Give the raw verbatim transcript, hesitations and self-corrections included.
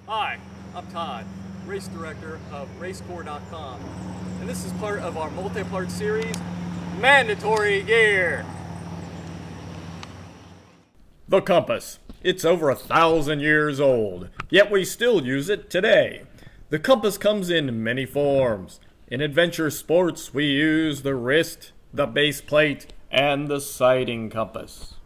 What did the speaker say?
Hi, I'm Todd, race director of race core dot com, and this is part of our multi-part series, Mandatory Gear. The compass. It's over a thousand years old, yet we still use it today. The compass comes in many forms. In adventure sports, we use the wrist, the base plate, and the sighting compass.